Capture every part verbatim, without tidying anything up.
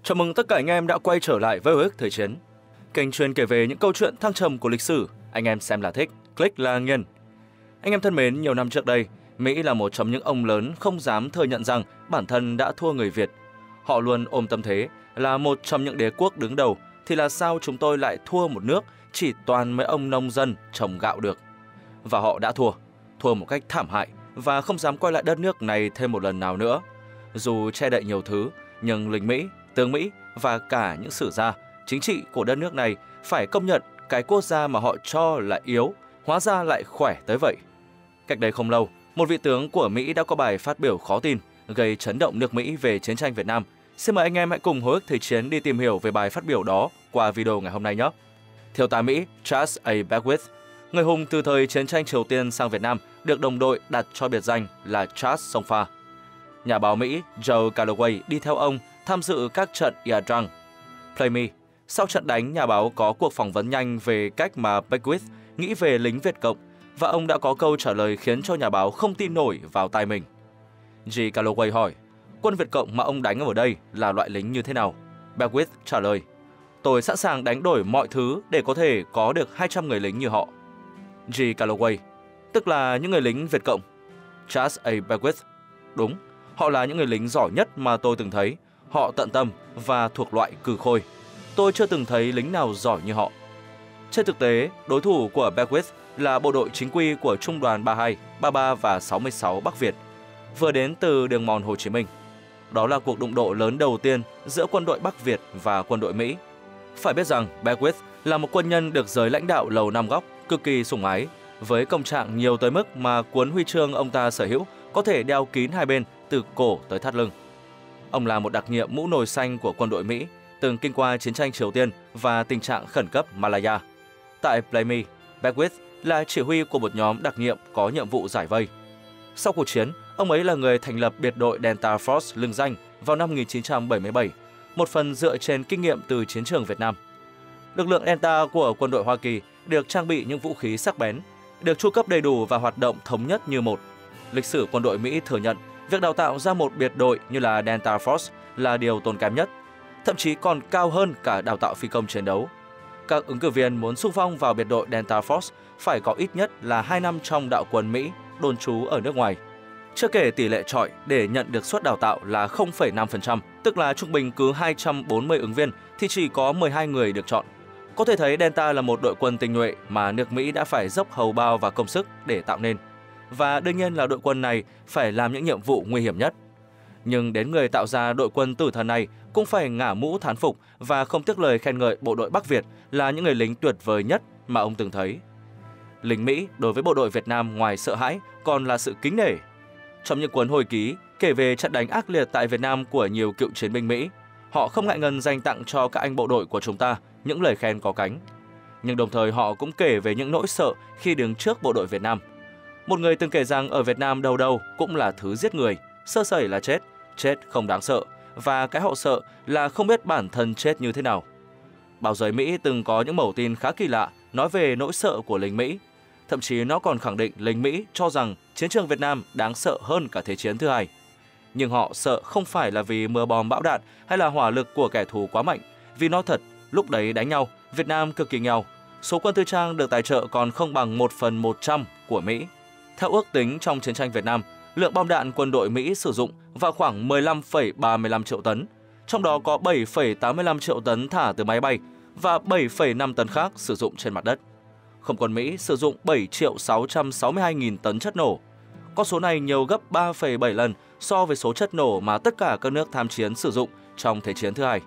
Chào mừng tất cả anh em đã quay trở lại với Hồi ức Thời chiến. Kênh chuyên kể về những câu chuyện thăng trầm của lịch sử, anh em xem là thích, click là nghiền. Anh em thân mến, nhiều năm trước đây, Mỹ là một trong những ông lớn không dám thừa nhận rằng bản thân đã thua người Việt. Họ luôn ôm tâm thế là một trong những đế quốc đứng đầu, thì là sao chúng tôi lại thua một nước chỉ toàn mấy ông nông dân trồng gạo được. Và họ đã thua, thua một cách thảm hại và không dám quay lại đất nước này thêm một lần nào nữa. Dù che đậy nhiều thứ, nhưng lính Mỹ, tướng Mỹ và cả những sử gia, chính trị của đất nước này phải công nhận cái quốc gia mà họ cho là yếu, hóa ra lại khỏe tới vậy. Cách đây không lâu, một vị tướng của Mỹ đã có bài phát biểu khó tin, gây chấn động nước Mỹ về chiến tranh Việt Nam. Xin mời anh em hãy cùng Hồi ức Thời chiến đi tìm hiểu về bài phát biểu đó qua video ngày hôm nay nhé. Thiếu tá Mỹ Charles A. Beckwith, người hùng từ thời chiến tranh Triều Tiên sang Việt Nam, được đồng đội đặt cho biệt danh là Charles Sông Pha. Nhà báo Mỹ Joe Calloway đi theo ông tham dự các trận Ia-Drang. Play Me. Sau trận đánh, nhà báo có cuộc phỏng vấn nhanh về cách mà Beckwith nghĩ về lính Việt Cộng, và ông đã có câu trả lời khiến cho nhà báo không tin nổi vào tai mình. G. Calloway hỏi, quân Việt Cộng mà ông đánh ở đây là loại lính như thế nào? Beckwith trả lời, tôi sẵn sàng đánh đổi mọi thứ để có thể có được hai trăm người lính như họ. G. Calloway, tức là những người lính Việt Cộng. Charles A. Beckwith, đúng, họ là những người lính giỏi nhất mà tôi từng thấy. Họ tận tâm và thuộc loại cừ khôi. Tôi chưa từng thấy lính nào giỏi như họ. Trên thực tế, đối thủ của Beckwith là bộ đội chính quy của Trung đoàn ba mươi hai, ba mươi ba và sáu mươi sáu Bắc Việt, vừa đến từ đường mòn Hồ Chí Minh. Đó là cuộc đụng độ lớn đầu tiên giữa quân đội Bắc Việt và quân đội Mỹ. Phải biết rằng Beckwith là một quân nhân được giới lãnh đạo Lầu Năm Góc cực kỳ sủng ái, với công trạng nhiều tới mức mà cuốn huy chương ông ta sở hữu có thể đeo kín hai bên từ cổ tới thắt lưng. Ông là một đặc nhiệm mũ nồi xanh của quân đội Mỹ, từng kinh qua chiến tranh Triều Tiên và tình trạng khẩn cấp Malaya. Tại Play Me, Beckwith là chỉ huy của một nhóm đặc nhiệm có nhiệm vụ giải vây. Sau cuộc chiến, ông ấy là người thành lập biệt đội Delta Force lừng danh vào năm một nghìn chín trăm bảy mươi bảy, một phần dựa trên kinh nghiệm từ chiến trường Việt Nam. Lực lượng Delta của quân đội Hoa Kỳ được trang bị những vũ khí sắc bén, được chu cấp đầy đủ và hoạt động thống nhất như một. Lịch sử quân đội Mỹ thừa nhận việc đào tạo ra một biệt đội như là Delta Force là điều tốn kém nhất, thậm chí còn cao hơn cả đào tạo phi công chiến đấu. Các ứng cử viên muốn xung phong vào biệt đội Delta Force phải có ít nhất là hai năm trong đạo quân Mỹ đồn trú ở nước ngoài. Chưa kể tỷ lệ chọi để nhận được suất đào tạo là không phẩy năm phần trăm, tức là trung bình cứ hai trăm bốn mươi ứng viên thì chỉ có mười hai người được chọn. Có thể thấy Delta là một đội quân tinh nhuệ mà nước Mỹ đã phải dốc hầu bao và công sức để tạo nên. Và đương nhiên là đội quân này phải làm những nhiệm vụ nguy hiểm nhất. Nhưng đến người tạo ra đội quân tử thần này cũng phải ngả mũ thán phục và không tiếc lời khen ngợi bộ đội Bắc Việt là những người lính tuyệt vời nhất mà ông từng thấy. Lính Mỹ đối với bộ đội Việt Nam ngoài sợ hãi còn là sự kính nể. Trong những cuốn hồi ký kể về trận đánh ác liệt tại Việt Nam của nhiều cựu chiến binh Mỹ, họ không ngại ngần dành tặng cho các anh bộ đội của chúng ta những lời khen có cánh. Nhưng đồng thời họ cũng kể về những nỗi sợ khi đứng trước bộ đội Việt Nam. Một người từng kể rằng ở Việt Nam đâu đâu cũng là thứ giết người, sơ sẩy là chết, chết không đáng sợ, và cái họ sợ là không biết bản thân chết như thế nào. Báo giới Mỹ từng có những mẩu tin khá kỳ lạ nói về nỗi sợ của lính Mỹ. Thậm chí nó còn khẳng định lính Mỹ cho rằng chiến trường Việt Nam đáng sợ hơn cả Thế chiến thứ hai. Nhưng họ sợ không phải là vì mưa bom bão đạn hay là hỏa lực của kẻ thù quá mạnh. Vì nói thật, lúc đấy đánh nhau, Việt Nam cực kỳ nghèo. Số quân tư trang được tài trợ còn không bằng một phần một trăm của Mỹ. Theo ước tính trong chiến tranh Việt Nam, lượng bom đạn quân đội Mỹ sử dụng vào khoảng mười lăm phẩy ba mươi lăm triệu tấn, trong đó có bảy phẩy tám mươi lăm triệu tấn thả từ máy bay và bảy phẩy năm tấn khác sử dụng trên mặt đất. Không quân Mỹ sử dụng bảy triệu sáu trăm sáu mươi hai nghìn tấn chất nổ. Con số này nhiều gấp ba phẩy bảy lần so với số chất nổ mà tất cả các nước tham chiến sử dụng trong Thế chiến thứ hai.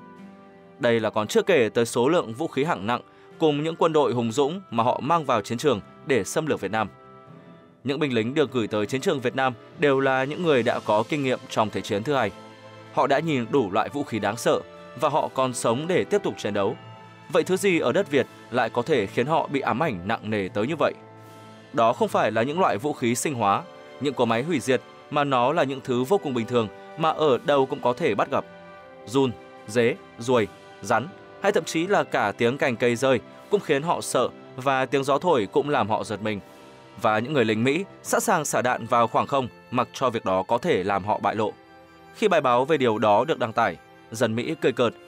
Đây là còn chưa kể tới số lượng vũ khí hạng nặng cùng những quân đội hùng dũng mà họ mang vào chiến trường để xâm lược Việt Nam. Những binh lính được gửi tới chiến trường Việt Nam đều là những người đã có kinh nghiệm trong Thế chiến thứ hai. Họ đã nhìn đủ loại vũ khí đáng sợ và họ còn sống để tiếp tục chiến đấu. Vậy thứ gì ở đất Việt lại có thể khiến họ bị ám ảnh nặng nề tới như vậy? Đó không phải là những loại vũ khí sinh hóa, những cỗ máy hủy diệt, mà nó là những thứ vô cùng bình thường mà ở đâu cũng có thể bắt gặp. Giun, dế, ruồi, rắn hay thậm chí là cả tiếng cành cây rơi cũng khiến họ sợ, và tiếng gió thổi cũng làm họ giật mình. Và những người lính Mỹ sẵn sàng xả đạn vào khoảng không mặc cho việc đó có thể làm họ bại lộ. Khi bài báo về điều đó được đăng tải, dân Mỹ cười cợt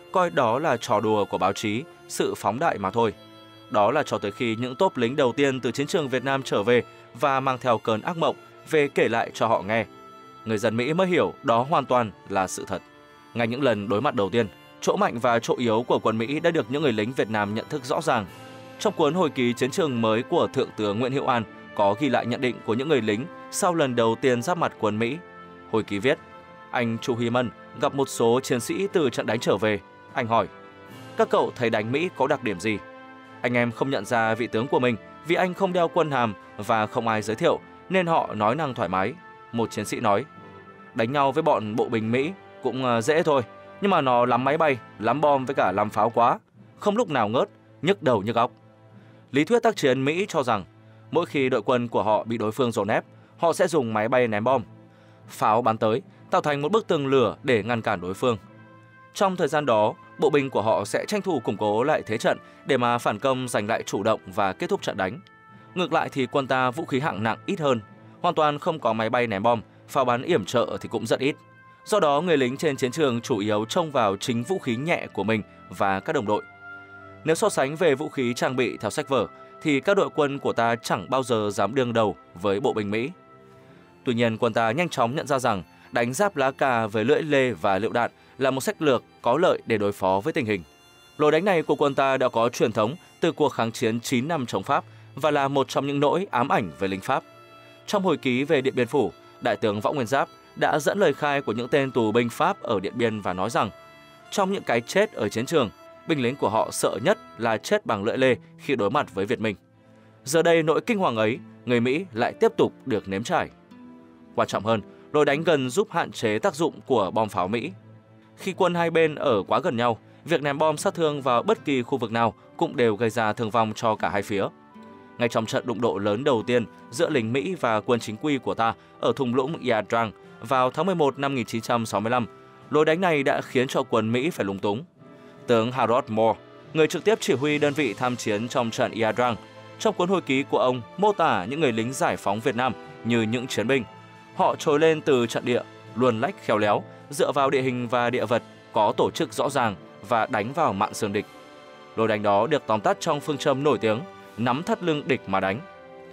coi đó là trò đùa của báo chí, sự phóng đại mà thôi. Đó là cho tới khi những tốp lính đầu tiên từ chiến trường Việt Nam trở về và mang theo cơn ác mộng về kể lại cho họ nghe, người dân Mỹ mới hiểu đó hoàn toàn là sự thật. Ngay những lần đối mặt đầu tiên, chỗ mạnh và chỗ yếu của quân Mỹ đã được những người lính Việt Nam nhận thức rõ ràng. Trong cuốn hồi ký chiến trường mới của Thượng tướng Nguyễn Hữu An có ghi lại nhận định của những người lính sau lần đầu tiên giáp mặt quân Mỹ. Hồi ký viết, anh Chu Huy Mân gặp một số chiến sĩ từ trận đánh trở về. Anh hỏi, các cậu thấy đánh Mỹ có đặc điểm gì? Anh em không nhận ra vị tướng của mình vì anh không đeo quân hàm và không ai giới thiệu nên họ nói năng thoải mái. Một chiến sĩ nói, đánh nhau với bọn bộ binh Mỹ cũng dễ thôi, nhưng mà nó lắm máy bay, lắm bom với cả lắm pháo quá, không lúc nào ngớt, nhức đầu nhức óc. Lý thuyết tác chiến Mỹ cho rằng mỗi khi đội quân của họ bị đối phương dồn ép, họ sẽ dùng máy bay ném bom, pháo bắn tới, tạo thành một bức tường lửa để ngăn cản đối phương. Trong thời gian đó, bộ binh của họ sẽ tranh thủ củng cố lại thế trận để mà phản công giành lại chủ động và kết thúc trận đánh. Ngược lại thì quân ta vũ khí hạng nặng ít hơn, hoàn toàn không có máy bay ném bom, pháo bắn yểm trợ thì cũng rất ít. Do đó, người lính trên chiến trường chủ yếu trông vào chính vũ khí nhẹ của mình và các đồng đội. Nếu so sánh về vũ khí trang bị theo sách vở, thì các đội quân của ta chẳng bao giờ dám đương đầu với bộ binh Mỹ. Tuy nhiên, quân ta nhanh chóng nhận ra rằng đánh giáp lá cà với lưỡi lê và lựu đạn là một sách lược có lợi để đối phó với tình hình. Lối đánh này của quân ta đã có truyền thống từ cuộc kháng chiến chín năm chống Pháp và là một trong những nỗi ám ảnh về lính Pháp. Trong hồi ký về Điện Biên Phủ, Đại tướng Võ Nguyên Giáp đã dẫn lời khai của những tên tù binh Pháp ở Điện Biên và nói rằng trong những cái chết ở chiến trường, binh lính của họ sợ nhất là chết bằng lưỡi lê khi đối mặt với Việt Minh. Giờ đây nỗi kinh hoàng ấy, người Mỹ lại tiếp tục được nếm trải. Quan trọng hơn, lối đánh gần giúp hạn chế tác dụng của bom pháo Mỹ. Khi quân hai bên ở quá gần nhau, việc ném bom sát thương vào bất kỳ khu vực nào cũng đều gây ra thương vong cho cả hai phía. Ngay trong trận đụng độ lớn đầu tiên giữa lính Mỹ và quân chính quy của ta ở thung lũng Ia Drang vào tháng mười một năm một nghìn chín trăm sáu mươi lăm, lối đánh này đã khiến cho quân Mỹ phải lúng túng. Tướng Harold Moore, người trực tiếp chỉ huy đơn vị tham chiến trong trận Ia Drang, trong cuốn hồi ký của ông mô tả những người lính giải phóng Việt Nam như những chiến binh. Họ trồi lên từ trận địa, luồn lách khéo léo, dựa vào địa hình và địa vật có tổ chức rõ ràng và đánh vào mạn sườn địch. Lối đánh đó được tóm tắt trong phương châm nổi tiếng nắm thắt lưng địch mà đánh.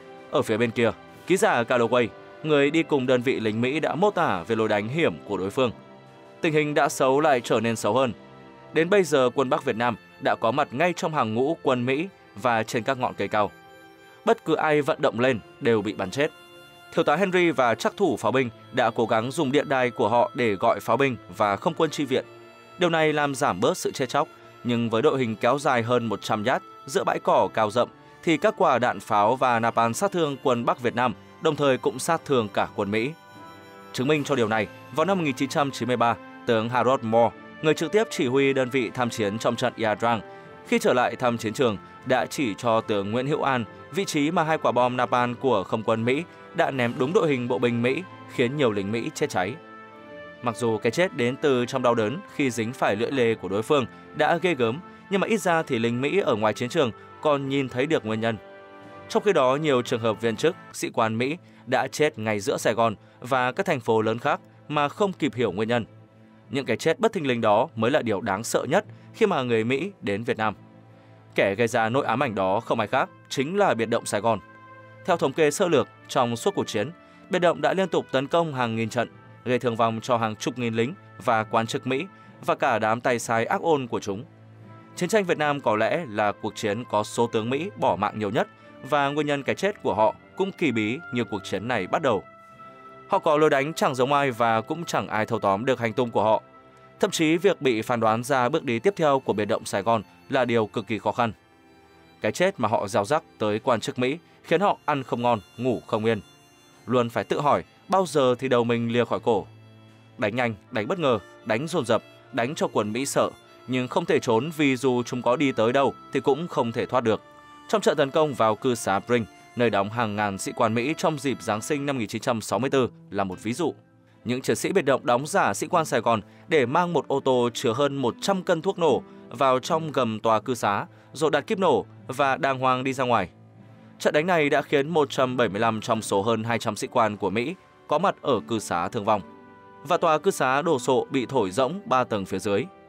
Ở phía bên kia, ký giả Calloway, người đi cùng đơn vị lính Mỹ đã mô tả về lối đánh hiểm của đối phương. Tình hình đã xấu lại trở nên xấu hơn. Đến bây giờ quân Bắc Việt Nam đã có mặt ngay trong hàng ngũ quân Mỹ và trên các ngọn cây cao. Bất cứ ai vận động lên đều bị bắn chết. Thiếu tá Henry và trắc thủ pháo binh đã cố gắng dùng điện đài của họ để gọi pháo binh và không quân chi viện. Điều này làm giảm bớt sự chết chóc, nhưng với đội hình kéo dài hơn một trăm nhát giữa bãi cỏ cao rộng thì các quả đạn pháo và napalm sát thương quân Bắc Việt Nam, đồng thời cũng sát thương cả quân Mỹ. Chứng minh cho điều này, vào năm một nghìn chín trăm chín mươi ba, tướng Harold Moore, người trực tiếp chỉ huy đơn vị tham chiến trong trận Ia Drang, khi trở lại thăm chiến trường, đã chỉ cho tướng Nguyễn Hữu An vị trí mà hai quả bom napalm của không quân Mỹ đã ném đúng đội hình bộ binh Mỹ, khiến nhiều lính Mỹ chết cháy. Mặc dù cái chết đến từ trong đau đớn khi dính phải lưỡi lê của đối phương đã ghê gớm, nhưng mà ít ra thì lính Mỹ ở ngoài chiến trường còn nhìn thấy được nguyên nhân. Trong khi đó, nhiều trường hợp viên chức, sĩ quan Mỹ đã chết ngay giữa Sài Gòn và các thành phố lớn khác mà không kịp hiểu nguyên nhân. Những cái chết bất thình lình đó mới là điều đáng sợ nhất khi mà người Mỹ đến Việt Nam. Kẻ gây ra nỗi ám ảnh đó không ai khác, chính là biệt động Sài Gòn. Theo thống kê sơ lược, trong suốt cuộc chiến, biệt động đã liên tục tấn công hàng nghìn trận, gây thương vong cho hàng chục nghìn lính và quan chức Mỹ và cả đám tay sai ác ôn của chúng. Chiến tranh Việt Nam có lẽ là cuộc chiến có số tướng Mỹ bỏ mạng nhiều nhất và nguyên nhân cái chết của họ cũng kỳ bí như cuộc chiến này bắt đầu. Họ có lối đánh chẳng giống ai và cũng chẳng ai thâu tóm được hành tung của họ. Thậm chí việc bị phán đoán ra bước đi tiếp theo của biệt động Sài Gòn là điều cực kỳ khó khăn. Cái chết mà họ gieo rắc tới quan chức Mỹ khiến họ ăn không ngon, ngủ không yên. Luôn phải tự hỏi bao giờ thì đầu mình lìa khỏi cổ. Đánh nhanh, đánh bất ngờ, đánh dồn dập, đánh cho quân Mỹ sợ, nhưng không thể trốn vì dù chúng có đi tới đâu thì cũng không thể thoát được. Trong trận tấn công vào cư xá Brinh, nơi đóng hàng ngàn sĩ quan Mỹ trong dịp Giáng sinh năm một nghìn chín trăm sáu mươi tư là một ví dụ. Những chiến sĩ biệt động đóng giả sĩ quan Sài Gòn để mang một ô tô chứa hơn một trăm cân thuốc nổ vào trong gầm tòa cư xá, rồi đặt kíp nổ và đàng hoàng đi ra ngoài. Trận đánh này đã khiến một trăm bảy mươi lăm trong số hơn hai trăm sĩ quan của Mỹ có mặt ở cư xá thương vong, và tòa cư xá đổ sộ bị thổi rỗng ba tầng phía dưới.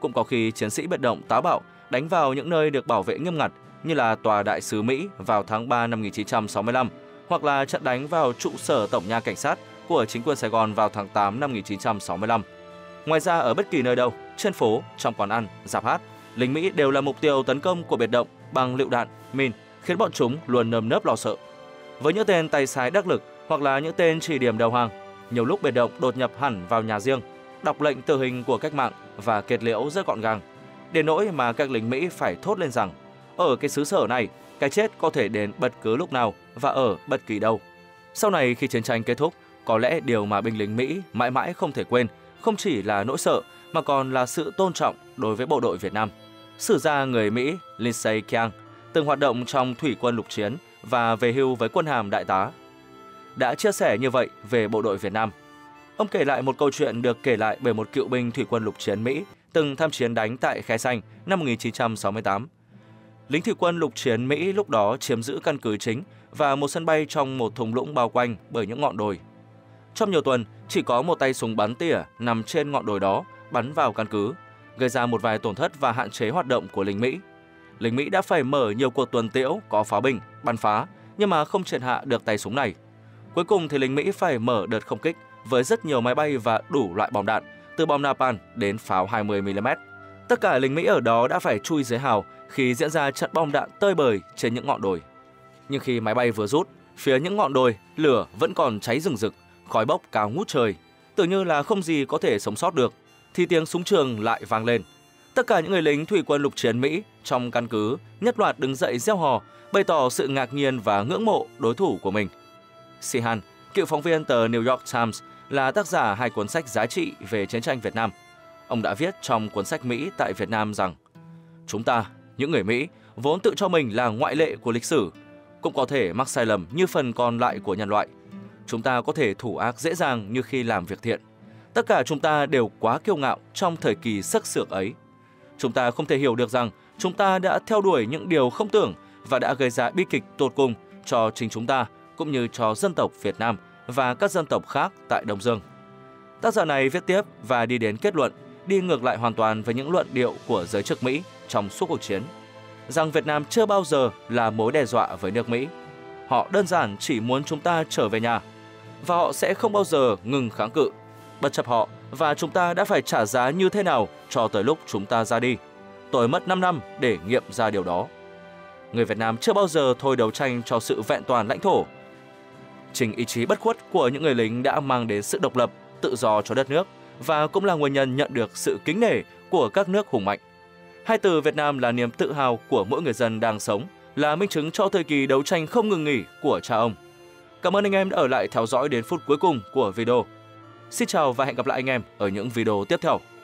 Cũng có khi chiến sĩ biệt động táo bạo đánh vào những nơi được bảo vệ nghiêm ngặt như là Tòa Đại sứ Mỹ vào tháng ba năm một nghìn chín trăm sáu mươi lăm, hoặc là trận đánh vào trụ sở Tổng nha Cảnh sát của chính quyền Sài Gòn vào tháng tám năm một nghìn chín trăm sáu mươi lăm. Ngoài ra, ở bất kỳ nơi đâu, trên phố, trong quán ăn, rạp hát, lính Mỹ đều là mục tiêu tấn công của biệt động bằng lựu đạn, min, khiến bọn chúng luôn nơm nớp lo sợ. Với những tên tay sai đắc lực hoặc là những tên chỉ điểm đầu hàng, nhiều lúc biệt động đột nhập hẳn vào nhà riêng, đọc lệnh tử hình của cách mạng và kết liễu rất gọn gàng, đến nỗi mà các lính Mỹ phải thốt lên rằng ở cái xứ sở này, cái chết có thể đến bất cứ lúc nào và ở bất kỳ đâu. Sau này khi chiến tranh kết thúc, có lẽ điều mà binh lính Mỹ mãi mãi không thể quên không chỉ là nỗi sợ mà còn là sự tôn trọng đối với bộ đội Việt Nam. Sử gia người Mỹ Lindsey Keang từng hoạt động trong thủy quân lục chiến và về hưu với quân hàm đại tá, đã chia sẻ như vậy về bộ đội Việt Nam. Ông kể lại một câu chuyện được kể lại bởi một cựu binh thủy quân lục chiến Mỹ từng tham chiến đánh tại Khe Sanh năm một nghìn chín trăm sáu mươi tám. Lính thủy quân lục chiến Mỹ lúc đó chiếm giữ căn cứ chính và một sân bay trong một thung lũng bao quanh bởi những ngọn đồi. Trong nhiều tuần, chỉ có một tay súng bắn tỉa nằm trên ngọn đồi đó bắn vào căn cứ, gây ra một vài tổn thất và hạn chế hoạt động của lính Mỹ. Lính Mỹ đã phải mở nhiều cuộc tuần tiễu có pháo binh, bắn phá, nhưng mà không triệt hạ được tay súng này. Cuối cùng thì lính Mỹ phải mở đợt không kích với rất nhiều máy bay và đủ loại bom đạn, từ bom napalm đến pháo hai mươi mi li mét. Tất cả lính Mỹ ở đó đã phải chui dưới hào khi diễn ra trận bom đạn tơi bời trên những ngọn đồi. Nhưng khi máy bay vừa rút, phía những ngọn đồi, lửa vẫn còn cháy rừng rực, khói bốc cao ngút trời, tưởng như là không gì có thể sống sót được, thì tiếng súng trường lại vang lên. Tất cả những người lính thủy quân lục chiến Mỹ trong căn cứ nhất loạt đứng dậy reo hò, bày tỏ sự ngạc nhiên và ngưỡng mộ đối thủ của mình. Sihan, cựu phóng viên tờ New York Times, là tác giả hai cuốn sách giá trị về chiến tranh Việt Nam. Ông đã viết trong cuốn sách Mỹ tại Việt Nam rằng: chúng ta, những người Mỹ, vốn tự cho mình là ngoại lệ của lịch sử, cũng có thể mắc sai lầm như phần còn lại của nhân loại. Chúng ta có thể thủ ác dễ dàng như khi làm việc thiện. Tất cả chúng ta đều quá kiêu ngạo trong thời kỳ sắc sược ấy. Chúng ta không thể hiểu được rằng chúng ta đã theo đuổi những điều không tưởng và đã gây ra bi kịch tột cùng cho chính chúng ta cũng như cho dân tộc Việt Nam và các dân tộc khác tại Đông Dương. Tác giả này viết tiếp và đi đến kết luận, đi ngược lại hoàn toàn với những luận điệu của giới chức Mỹ trong suốt cuộc chiến, rằng Việt Nam chưa bao giờ là mối đe dọa với nước Mỹ. Họ đơn giản chỉ muốn chúng ta trở về nhà, và họ sẽ không bao giờ ngừng kháng cự, bất chấp họ và chúng ta đã phải trả giá như thế nào cho tới lúc chúng ta ra đi. Tôi mất năm năm để nghiệm ra điều đó. Người Việt Nam chưa bao giờ thôi đấu tranh cho sự vẹn toàn lãnh thổ. Chính ý chí bất khuất của những người lính đã mang đến sự độc lập, tự do cho đất nước và cũng là nguyên nhân nhận được sự kính nể của các nước hùng mạnh. Hai từ Việt Nam là niềm tự hào của mỗi người dân đang sống, là minh chứng cho thời kỳ đấu tranh không ngừng nghỉ của cha ông. Cảm ơn anh em đã ở lại theo dõi đến phút cuối cùng của video. Xin chào và hẹn gặp lại anh em ở những video tiếp theo.